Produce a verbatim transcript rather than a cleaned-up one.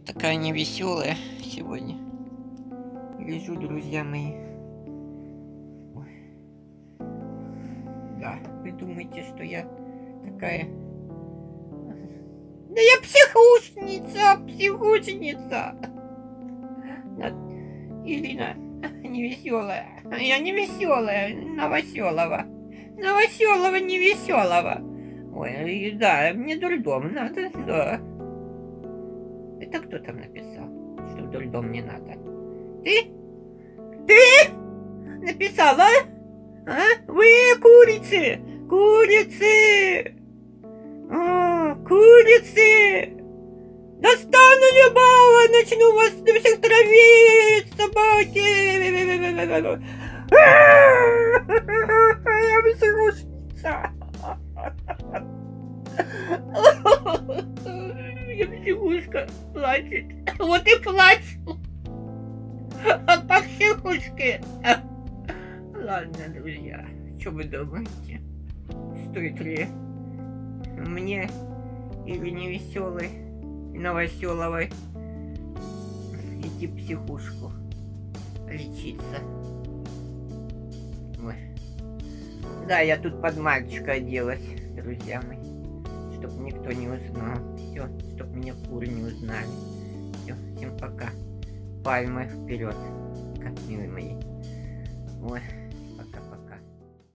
Такая невеселая сегодня. Лежу, друзья мои. Ой. Да, вы думаете, что я такая... Да я психушница, психушница. Ирина невеселая. Я невеселая, Новоселова. Новоселова невеселого. Ой, да, мне дурдом надо, да. Это кто там написал, что в дурдом не надо? Ты? Ты написала? А? Вы курицы! Курицы! А, курицы! Достану любого, начну вас всех травить, собаки! Я психушница! Я психушка плачет. Вот и плачу. По психушке. Ладно, друзья, что вы думаете? Стоит ли мне или невеселой Новоселовой идти в психушку лечиться? Ой. Да, я тут под мальчика оделась, друзья мои, чтоб никто не узнал. Все, чтоб меня куры не узнали. Все, всем пока. Пальмы вперед, как милые мои. Ой.